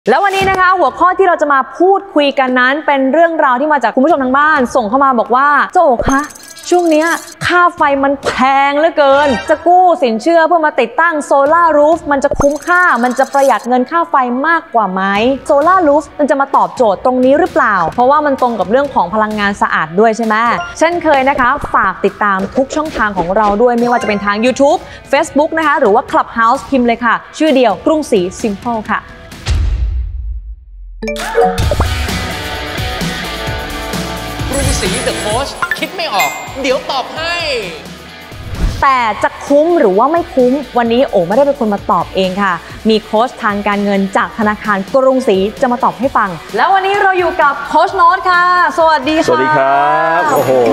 แล้ววันนี้นะคะหัวข้อที่เราจะมาพูดคุยกันนั้นเป็นเรื่องราวที่มาจากคุณผู้ชมทางบ้านส่งเข้ามาบอกว่าเจ้าโอ๋คะช่วงนี้ค่าไฟมันแพงเหลือเกินจะกู้สินเชื่อเพื่อมาติดตั้งโซลาร์รูฟมันจะคุ้มค่ามันจะประหยัดเงินค่าไฟมากกว่าไหมโซลาร์รูฟมันจะมาตอบโจทย์ตรงนี้หรือเปล่าเพราะว่ามันตรงกับเรื่องของพลังงานสะอาดด้วยใช่ไหมเช่นเคยนะคะฝากติดตามทุกช่องทางของเราด้วยไม่ว่าจะเป็นทาง YouTube Facebook นะคะหรือว่า Clubhouse พิมพ์เลยค่ะชื่อเดียวกรุงศรี Simple ค่ะกรุงศรีเดอะโค้ชคิดไม่ออกเดี๋ยวตอบให้แต่จะคุ้มหรือว่าไม่คุ้มวันนี้โอ๋ไม่ได้เป็นคนมาตอบเองค่ะมีโค้ชทางการเงินจากธนาคารกรุงศรีจะมาตอบให้ฟังแล้ววันนี้เราอยู่กับโค้ชโน้ตค่ะสวัสดีค่ะสวัสดีครับโอ้โห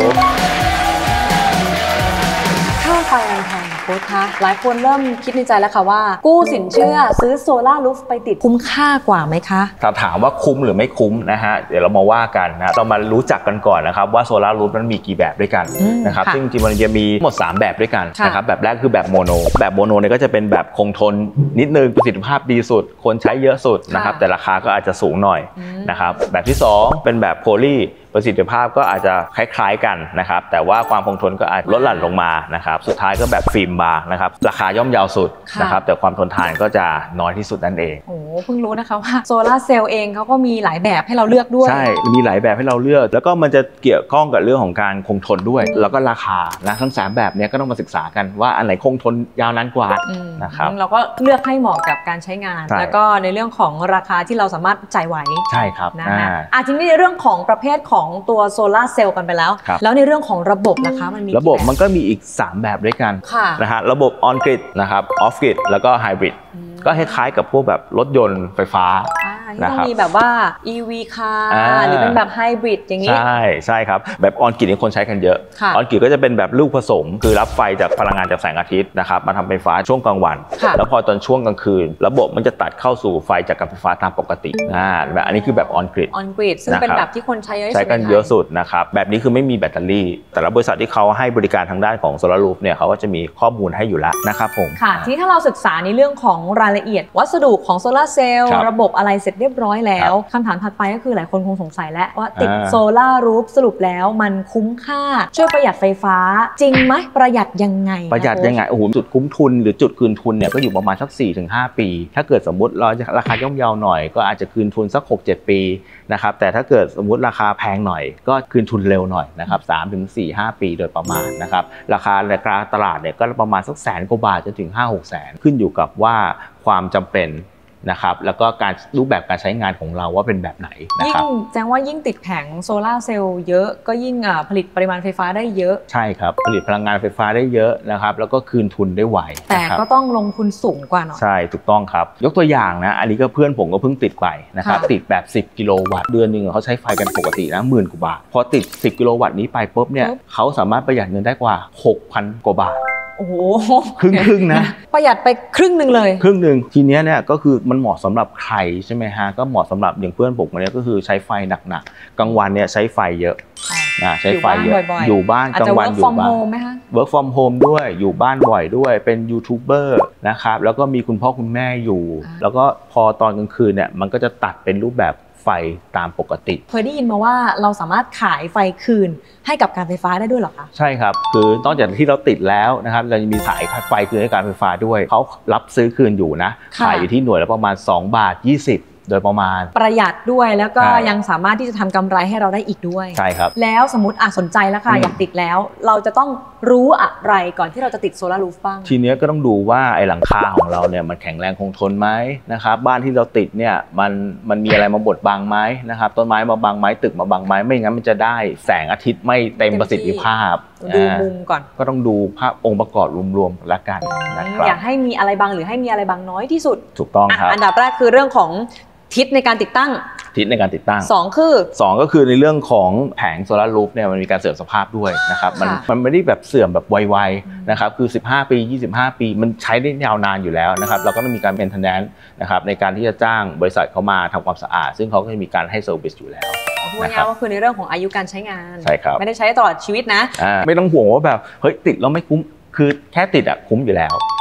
ค่าไฟแพงโค้ชคะหลายคนเริ่มคิดในใจแล้วค่ะว่ากู้สินเชื่อซื้อโซลาร์รูฟไปติดคุ้มค่ากว่าไหมคะถ้าถามว่าคุ้มหรือไม่คุ้มนะฮะเดี๋ยวเรามาว่ากันนะเรามารู้จักกันก่อนนะครับว่าโซลาร์รูฟนั้นมีกี่แบบด้วยกันนะครับซึ่งจริงๆมันจะมีหมด3แบบด้วยกันนะครับแบบแรกคือแบบโมโนเนี่ยก็จะเป็นแบบคงทนนิดนึงประสิทธิภาพดีสุดคนใช้เยอะสุดนะครับแต่ราคาก็อาจจะสูงหน่อยนะครับแบบที่2เป็นแบบโพลีประสิทธิภาพก็อาจจะคล้ายๆกันนะครับแต่ว่าความคงทนก็อาจลดหลั่นลงมานะครับสุดท้ายก็แบบฟิล์มบาร์นะครับราคาย่อมเยาวสุดนะครับแต่ความทนทานก็จะน้อยที่สุดนั่นเองโอ้เพิ่งรู้นะคะว่าโซลาร์เซลล์เองเขาก็มีหลายแบบให้เราเลือกด้วยใช่มีหลายแบบให้เราเลือกแล้วก็มันจะเกี่ยวข้องกับเรื่องของการคงทนด้วยแล้วก็ราคานะทั้ง3แบบนี้ก็ต้องมาศึกษากันว่าอันไหนคงทนยาวนานกว่านะครับเราก็เลือกให้เหมาะกับการใช้งานแล้วก็ในเรื่องของราคาที่เราสามารถจ่ายไหวใช่ครับนะคะทีนี้ในเรื่องของประเภทของตัวโซลาร์เซลล์กันไปแล้วแล้วในเรื่องของระบบล่ะคะมันมีระบบมันก็มีอีก3แบบด้วยกันนะฮะระบบออนกริดนะครับออฟกริดแล้วก็ไฮบริดก็คล้ายๆกับพวกแบบรถยนต์ไฟฟ้าที่ต้องมีแบบว่า EV car หรือเป็นแบบไฮบริดอย่างนี้ใช่ครับแบบออนกริดนี่คนใช้กันเยอะออนกริดก็จะเป็นแบบลูกผสมคือรับไฟจากพลังงานจากแสงอาทิตย์นะครับมาทำไฟฟ้าช่วงกลางวันแล้วพอตอนช่วงกลางคืนระบบมันจะตัดเข้าสู่ไฟจากการไฟฟ้าตามปกติแบบอันนี้คือแบบออนกริดซึ่งเป็นแบบที่คนใช้เยอะใช้กันเยอะสุดนะครับแบบนี้คือไม่มีแบตเตอรี่แต่ละบริษัทที่เขาให้บริการทางด้านของโซลาร์รูฟเนี่ยเขาก็จะมีข้อมูลให้อยู่แล้วนะครับผมค่ะทีนี้ถ้าเราศึกษาในเรื่องของรายละเอียดวัสดุของโซลาร์เซลล์ระบบอะไรเสร็จเรียบร้อยแล้วคำถามถัดไปก็คือหลายคนคงสงสัยแล้วว่าติดโซลาร์รูฟสรุปแล้วมันคุ้มค่าช่วยประหยัดไฟฟ้าจริงไหมประหยัดยังไงประหยัดยังไงโอ้โหจุดคุ้มทุนหรือจุดคืนทุนเนี่ยก็อยู่ประมาณสัก 4-5 ปีถ้าเกิดสมมติเราราคาย่อมเยาว์หน่อยก็อาจจะคืนทุนสัก 6-7 ปีนะครับแต่ถ้าเกิดสมมติราคาแพงหน่อยก็คืนทุนเร็วหน่อยนะครับ3-4-5 ปีโดยประมาณนะครับราคาในตลาดเนี่ยก็ประมาณสักแสนกว่าบาทจนถึง 5-6 แสนขึ้นอยู่กับว่าความจำเป็นนะครับแล้วก็การรูปแบบการใช้งานของเราว่าเป็นแบบไหนนะครับแจ้งว่ายิ่งติดแผงโซลาร์เซลล์เยอะก็ยิ่งผลิตปริมาณไฟฟ้าได้เยอะใช่ครับผลิตพลังงานไฟฟ้าได้เยอะนะครับแล้วก็คืนทุนได้ไวแต่ก็ต้องลงทุนสูงกว่าหน่อยใช่ถูกต้องครับยกตัวอย่างนะอันนี้ก็เพื่อนผมก็เพิ่งติดไปนะครับติดแบบ10 กิโลวัตต์เดือนนึงเขาใช้ไฟกันปกตินะ10,000 กว่าบาทพอติด10 กิโลวัตต์นี้ไปปุ๊บเนี่ยเขาสามารถประหยัดเงินได้กว่า 6,000 กว่าบาทโอ้โหครึ่งนะประหยัดไปครึ่งนึงเลยครึ่งนึงทีนี้เนี่ยก็คือมันเหมาะสำหรับใครใช่ไหมฮะก็เหมาะสำหรับอย่างเพื่อนผมเนี่ยก็คือใช้ไฟหนักๆกลางวันเนี่ยใช้ไฟเยอะใช้ไฟเยอะอยู่บ้านกลางวันอยู่บ้าน work from home ด้วยอยู่บ้านบ่อยด้วยเป็นยูทูบเบอร์นะครับแล้วก็มีคุณพ่อคุณแม่อยู่แล้วก็พอตอนกลางคืนเนี่ยมันก็จะตัดเป็นรูปแบบไฟตามปกติเคยได้ยินมาว่าเราสามารถขายไฟคืนให้กับการไฟฟ้าได้ด้วยหรอคะใช่ครับคือนอกจากที่เราติดแล้วนะครับเราจะมีขายไฟคืนให้การไฟฟ้าด้วยเขารับซื้อคืนอยู่นะขายอยู่ที่หน่วยละประมาณ2.20 โดยประมาณประหยัดด้วยแล้วก็ยังสามารถที่จะทำกำไรให้เราได้อีกด้วยใช่ครับแล้วสมมติสนใจแล้วค่ะอยากติดแล้วเราจะต้องรู้อะไรก่อนที่เราจะติดโซลาร์รูฟบ้างทีนี้ก็ต้องดูว่าไอ้หลังคาของเราเนี่ยมันแข็งแรงคงทนไหมนะครับบ้านที่เราติดเนี่ยมันมีอะไรมาบดบังไหมนะครับต้นไม้มาบังไหมตึกมาบังไหมไม่งั้นมันจะได้แสงอาทิตย์ไม่เต็มประสิทธิภาพดูมุมก่อนก็ต้องดูภาพองค์ประกอบรวมๆละกันนะครับอยากให้มีอะไรบังหรือให้มีอะไรบังน้อยที่สุดถูกต้องครับอันดับแรกคือเรื่องของทิศในการติดตั้ง2ก็คือในเรื่องของแผงโซลาร์รูฟเนี่ยมันมีการเสื่อมสภาพด้วยนะครับมันไม่ได้แบบเสื่อมแบบไวๆนะครับคือ15 ปี25 ปีมันใช้ได้ยาวนานอยู่แล้วนะครับเราก็ต้องมีการเมนเทนแนนซ์นะครับในการที่จะจ้างบริษัทเขามาทำความสะอาดซึ่งเขาก็จะมีการให้เซอร์วิสอยู่แล้วพูดง่ายๆว่าคือในเรื่องของอายุการใช้งานใช่ครับไม่ได้ใช้ตลอดชีวิตนะไม่ต้องห่วงว่าแบบเฮ้ยติดแล้วไม่คุ้มคือแค่ติดคุ้มอยู่แล้ว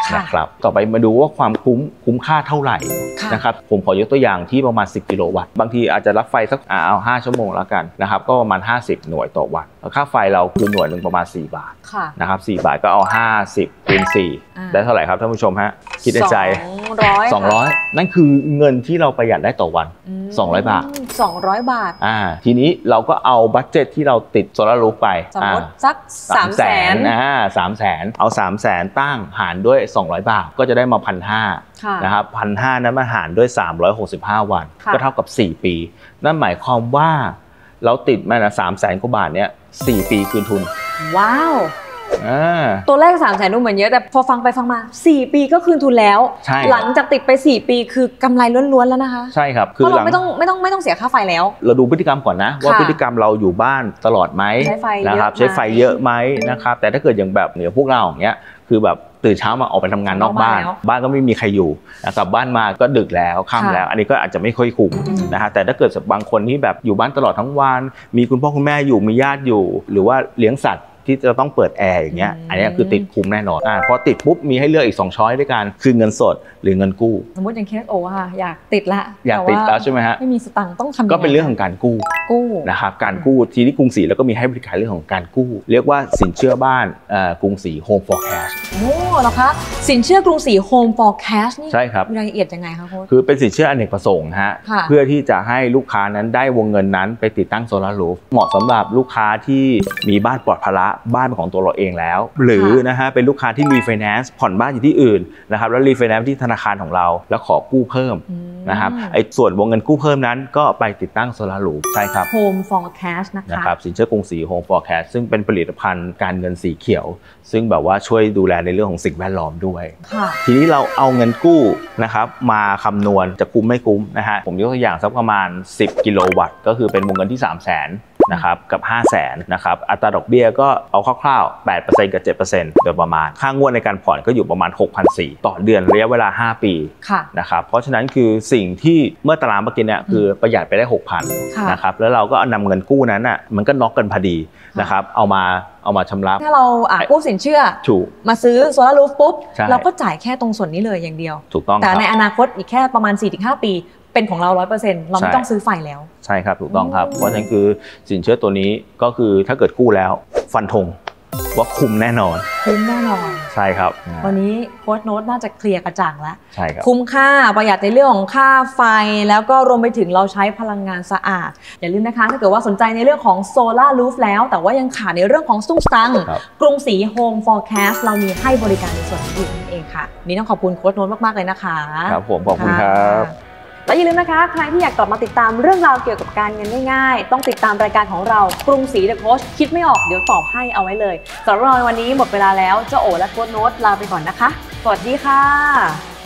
นะครับต่อไปมาดูว่าความคุ้มค่าเท่าไหร่นะครับผมขอยกตัวอย่างที่ประมาณ10 กิโลวัตต์บางทีอาจจะรับไฟสักเอา5 ชั่วโมงแล้วกันนะครับก็ประมาณ50 หน่วยต่อวัตต์ค่าไฟเราคือหน่วยหนึ่งประมาณ4 บาทนะครับ4 บาทก็เอา50 คูณ 4ได้เท่าไหร่ครับท่านผู้ชมฮะคิดในใจ200นั่นคือเงินที่เราประหยัดได้ต่อวัน200 บาททีนี้เราก็เอาบัดเจ็ตที่เราติดโซลาร์รูฟไปสมมติสัก300,000 300,000เอา300,000ตั้งหารด้วย200 บาทก็จะได้มา 1,500 นะครับ 1,500 นั้นมาหารด้วย365 วันก็เท่ากับ4 ปีนั่นหมายความว่าเราติดมา300,000 กว่าบาทเนี้ย4 ปีคืนทุนว้าวตัวเลข300,000ดูเหมือนเยอะแต่พอฟังไปฟังมา4 ปีก็คืนทุนแล้วหลังจากติดไป4 ปีคือกำไรล้วนๆแล้วนะคะใช่ครับคือเราไม่ต้องเสียค่าไฟแล้วเราดูพฤติกรรมก่อนนะว่าพฤติกรรมเราอยู่บ้านตลอดไหมนะครับใช้ไฟเยอะไหมนะครับแต่ถ้าเกิดอย่างแบบเนี่ยพวกเราอย่างเงี้ยคือแบบตื่นเช้ามาออกไปทำงานนอกบ้านก็ไม่มีใครอยู่กลับบ้านมาก็ดึกแล้วค่ำแล้วอันนี้ก็อาจจะไม่ค่อยคุ้มนะฮะแต่ถ้าเกิดบางคนที่แบบอยู่บ้านตลอดทั้งวันมีคุณพ่อคุณแม่อยู่มีญาติอยู่หรือว่าเลี้ยงสัตว์ที่จะต้องเปิดแอร์อย่างเงี้ยอันนี้คือติดคุ้มแน่นอนพอติดปุ๊บมีให้เลือกอีก2 ช้อยด้วยกันคือเงินสดหรือเงินกู้สมมติอย่างเคสโอค่ะอยากติดแล้วใช่ไหมฮะไม่มีสตังค์ต้องทำก็เป็นเรื่องของการกู้นะครับการกู้ที่กรุงศรีแล้วก็มีให้บริการเรื่องของการกู้เรียกว่าสินเชื่อบ้านกรุงศรี Home for Cash โอ้เหรอคะสินเชื่อกรุงศรี Home for Cash นี่ใช่ครับมีรายละเอียดยังไงคะโค้ชคือเป็นสินเชื่ออเนกประสงค์ฮะเพื่อที่จะให้ลูกค้านั้นได้วงเงินนั้นไปติดตั้งโซลาร์รูฟเหมาะสำหรับลูกค้าที่มีบ้านปลอดภาระบ้านของตัวเราเองแล้วหรือนะฮะเป็นลูกค้าที่รีไฟแนนซ์ผ่อนบ้านอยู่ที่อื่นนะครับแล้วรีไฟแนนซ์ที่ธนาคารของเราแล้วขอกู้เพิ่มนะครับไอ้ส่วนวงเงินกู้เพิ่มนั้นก็ไปติดตั้งโซลาร์รูฟใช่ครับ Home for Cash นะครับสินเชื่อกรุงศรี Home for Cash ซึ่งเป็นผลิตภัณฑ์การเงินสีเขียวซึ่งแบบว่าช่วยดูแลในเรื่องของสิ่งแวดล้อมด้วยทีนี้เราเอาเงินกู้นะครับมาคำนวณจะคุ้มไม่คุ้มนะฮะผมยกตัวอย่างสักประมาณ10 กิโลวัตต์ก็คือเป็นวงเงินที่300,000นะครับกับ500,000นะครับอัตราดอกเบี้ยก็เอาคร่าวๆ 8% กับ 7% โดยประมาณค่างวดในการผ่อนก็อยู่ประมาณ 6,400 ต่อเดือนระยะเวลา5 ปีนะครับเพราะฉะนั้นคือสิ่งที่เมื่อตารางเมื่อกี้เนี่ยคือประหยัดไปได้ 6,000 นะครับแล้วเราก็นำเงินกู้นั้นอ่ะมันก็น็อกกันพอดีนะครับเอามาชำระถ้าเรากู้สินเชื่อมาซื้อโซลาร์รูฟปุ๊บเราก็จ่ายแค่ตรงส่วนนี้เลยอย่างเดียวถูกต้องแต่ในอนาคตอีกแค่ประมาณ 4-5 ปีเป็นของเรา 100% เราไม่ต้องซื้อไฟแล้วใช่ครับถูกต้องครับเพราะฉะนั้นคือสินเชื่อตัวนี้ก็คือถ้าเกิดกู้แล้วฟันธงว่าคุ้มแน่นอนใช่ครับวันนี้โค้ชโน้ตน่าจะเคลียร์กระจ่างแล้วใช่ครับคุ้มค่าประหยัดในเรื่องของค่าไฟแล้วก็รวมไปถึงเราใช้พลังงานสะอาดอย่าลืมนะคะถ้าเกิดว่าสนใจในเรื่องของโซลาร์รูฟแล้วแต่ว่ายังขาดในเรื่องของซุ้มสตังกรุงศรี Home for Cash เรามีให้บริการในส่วนนี้นั่นเองค่ะนี่ต้องขอบคุณโค้ชโน้ตมากๆเลยนะคะครับผมขอบคุณครับและอย่าลืมนะคะใครที่อยากกลับมาติดตามเรื่องราวเกี่ยวกับการเงินง่ายๆต้องติดตามรายการของเรากรุงศรีเดอะโค้ชคิดไม่ออกเดี๋ยวตอบให้เอาไว้เลยสำหรับวันนี้หมดเวลาแล้วเจ้าโอและโค้ชโน้ตลาไปก่อนนะคะสวัสดีค่ะ